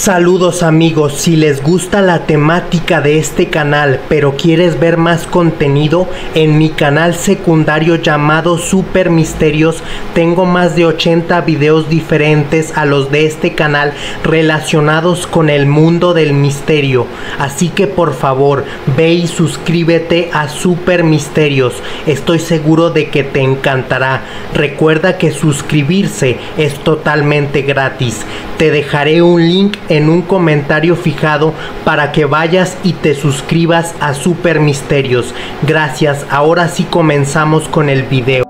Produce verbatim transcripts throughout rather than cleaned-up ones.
Saludos amigos, si les gusta la temática de este canal pero quieres ver más contenido, en mi canal secundario llamado Super Misterios tengo más de ochenta videos diferentes a los de este canal relacionados con el mundo del misterio, así que por favor ve y suscríbete a Super Misterios, estoy seguro de que te encantará. Recuerda que suscribirse es totalmente gratis. Te dejaré un link en un comentario fijado para que vayas y te suscribas a Super Misterios. Gracias, ahora sí comenzamos con el video.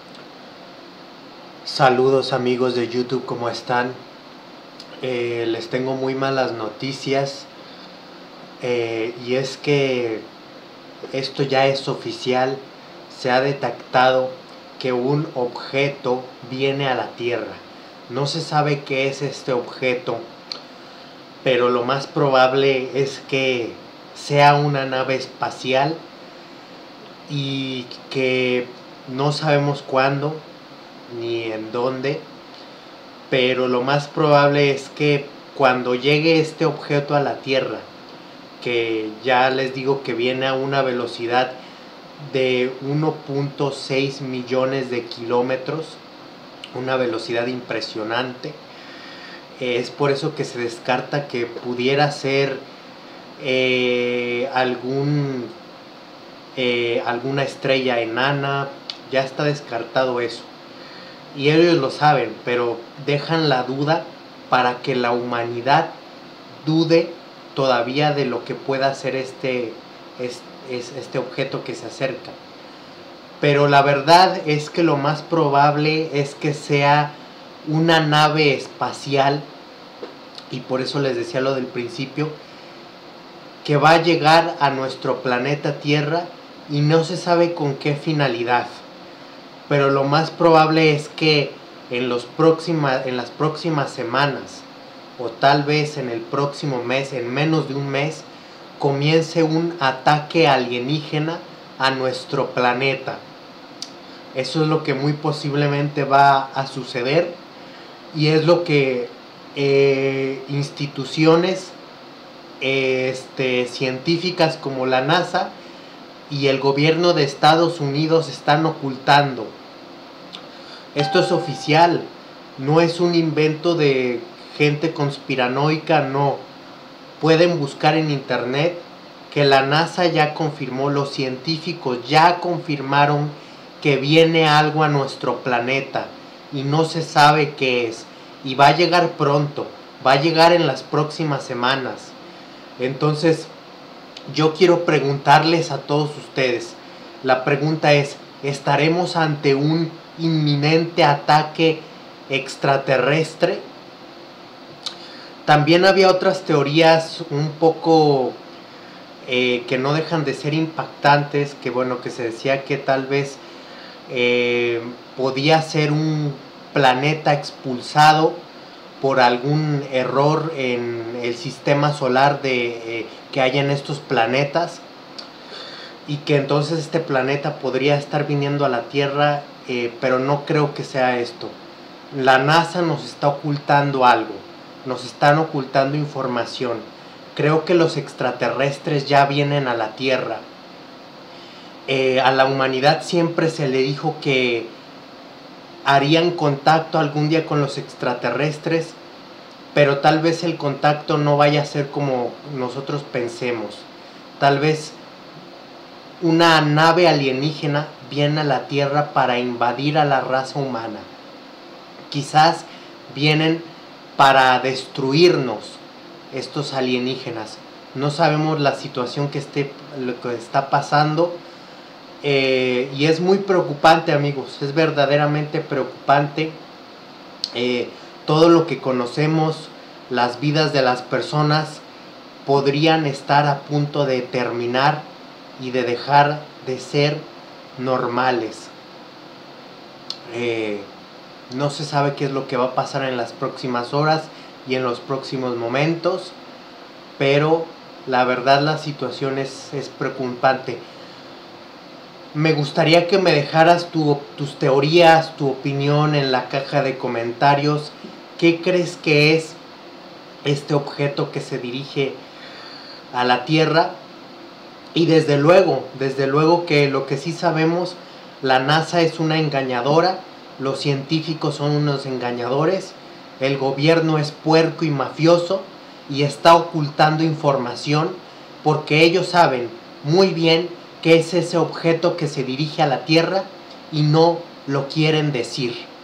Saludos amigos de YouTube, ¿cómo están? Eh, les tengo muy malas noticias eh, y es que esto ya es oficial. Se ha detectado que un objeto viene a la Tierra. No se sabe qué es este objeto, pero lo más probable es que sea una nave espacial y que no sabemos cuándo ni en dónde, pero lo más probable es que cuando llegue este objeto a la Tierra, que ya les digo que viene a una velocidad de uno punto seis millones de kilómetros, una velocidad impresionante. Es por eso que se descarta que pudiera ser eh, algún eh, alguna estrella enana. Ya está descartado eso y ellos lo saben, pero dejan la duda para que la humanidad dude todavía de lo que pueda ser este, este, este objeto que se acerca. Pero la verdad es que lo más probable es que sea una nave espacial, y por eso les decía lo del principio, que va a llegar a nuestro planeta Tierra y no se sabe con qué finalidad. Pero lo más probable es que en, los próxima, en las próximas semanas, o tal vez en el próximo mes, en menos de un mes, comience un ataque alienígena a nuestro planeta. Eso es lo que muy posiblemente va a suceder y es lo que eh, instituciones este, científicas como la NASA y el gobierno de Estados Unidos están ocultando. Esto es oficial, no es un invento de gente conspiranoica, no. Pueden buscar en internet que la NASA ya confirmó, los científicos ya confirmaron que viene algo a nuestro planeta y no se sabe qué es, y va a llegar pronto, va a llegar en las próximas semanas. Entonces yo quiero preguntarles a todos ustedes, la pregunta es, ¿estaremos ante un inminente ataque extraterrestre? También había otras teorías un poco eh, que no dejan de ser impactantes, que bueno, que se decía que tal vez Eh, podía ser un planeta expulsado por algún error en el sistema solar de, eh, que hay en estos planetas, y que entonces este planeta podría estar viniendo a la Tierra, eh, pero no creo que sea esto. La NASA nos está ocultando algo, nos están ocultando información. Creo que los extraterrestres ya vienen a la Tierra. Eh, a la humanidad siempre se le dijo que harían contacto algún día con los extraterrestres, pero tal vez el contacto no vaya a ser como nosotros pensemos. Tal vez una nave alienígena viene a la Tierra para invadir a la raza humana. Quizás vienen para destruirnos estos alienígenas. No sabemos la situación que, esté, lo que está pasando. Eh, y es muy preocupante, amigos, es verdaderamente preocupante. Eh, todo lo que conocemos, las vidas de las personas podrían estar a punto de terminar y de dejar de ser normales. Eh, no se sabe qué es lo que va a pasar en las próximas horas y en los próximos momentos, pero la verdad la situación es, es preocupante. Me gustaría que me dejaras tu, tus teorías, tu opinión en la caja de comentarios. ¿Qué crees que es este objeto que se dirige a la Tierra. Y desde luego, desde luego que lo que sí sabemos, la NASA es una engañadora, los científicos son unos engañadores, el gobierno es puerco y mafioso y está ocultando información porque ellos saben muy bien qué es ese objeto que se dirige a la Tierra y no lo quieren decir.